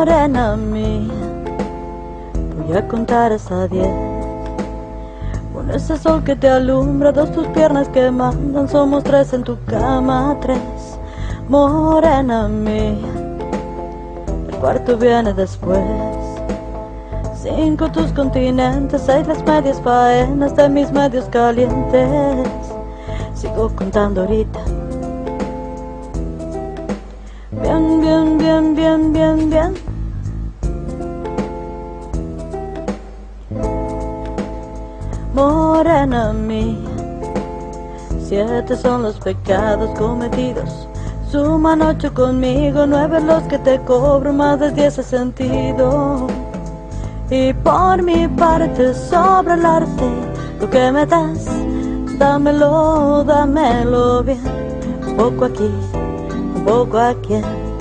Morena mía, voy a contar hasta 10. Con ese sol que te alumbra, 2 tus piernas que mandan, somos 3 en tu cama, 3. Morena mía, el cuarto viene después. 5 tus continentes, 6 las medias faenas de mis medios calientes. Sigo contando ahorita. Bien, bien, bien, bien, bien, bien. Morena mía, 7 son los pecados cometidos. Suman 8 conmigo, 9 los que te cobro, más de 10 he sentido. Y por mi parte sobra el arte, lo que me das, dámelo, dámelo bien. Un poco aquí, un poco aquí.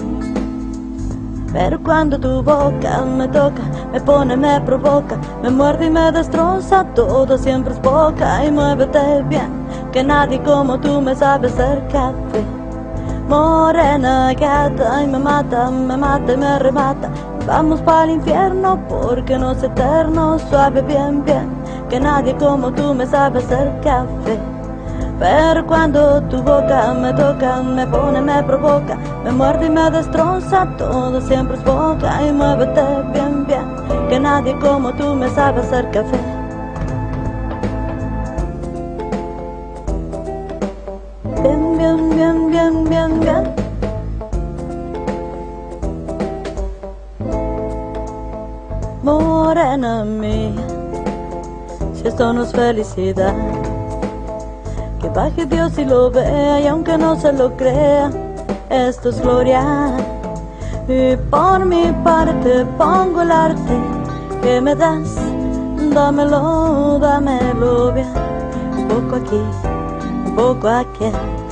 Pero cuando tu boca me toca, me pone, me provoca, me muerde y me destroza, todo siempre es poca. Y muévete bien, que nadie como tú me sabe hacer café. Morena gata, y me mata y me remata. Vamos para el infierno porque no es eterno. Suave, bien, bien, que nadie como tú me sabe hacer café. Pero cuando tu boca me toca, me pone, me provoca, me muerde y me destroza, todo siempre es boca. Y muévete bien, bien, que nadie como tú me sabe hacer café. Bien, bien, bien, bien, bien, bien. Morena mía, si esto no es felicidad, que baje Dios y lo vea, y aunque no se lo crea, esto es gloria. Y por mi parte pongo el arte que me das, dámelo, dámelo bien. Un poco aquí, un poco aquí.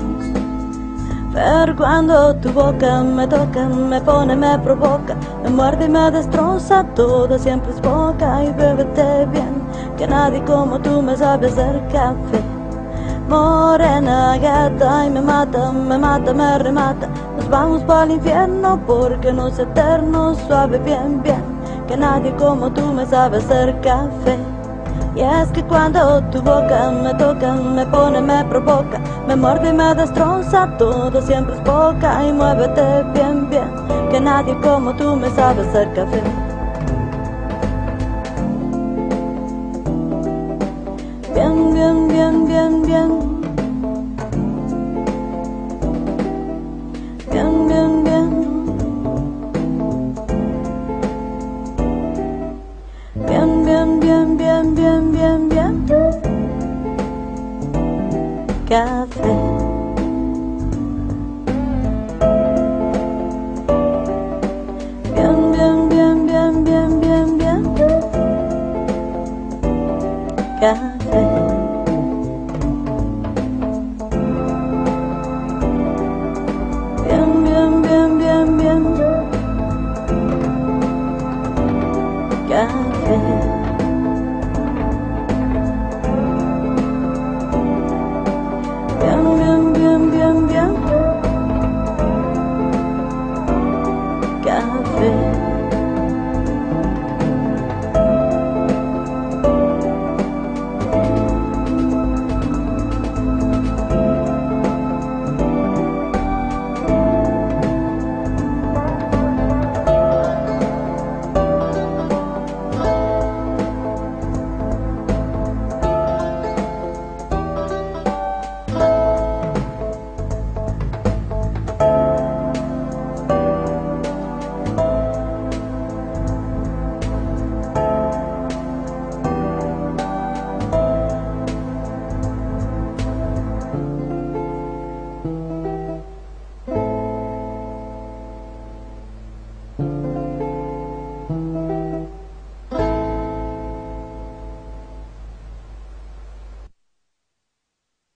Pero cuando tu boca me toca, me pone, me provoca, me muerde y me destroza, todo siempre es boca. Y bébete bien, que nadie como tú me sabe hacer café. Morena gata, y me mata, me remata. Nos vamos para el infierno porque no es eterno. Suave, bien, bien, que nadie como tú me sabe hacer café. Y es que cuando tu boca me toca, me pone, me provoca, me muerde y me destroza, todo siempre es boca. Y muévete bien, bien, que nadie como tú me sabe hacer café. Bien, bien, bien, bien, bien. Bien, bien, bien. Bien, bien, bien, bien, bien, bien, bien. Café. Bien, bien, bien, bien, bien, bien, bien. Café. Bien, bien, bien, bien, bien. Café. Bien, bien, bien, bien, bien. Café.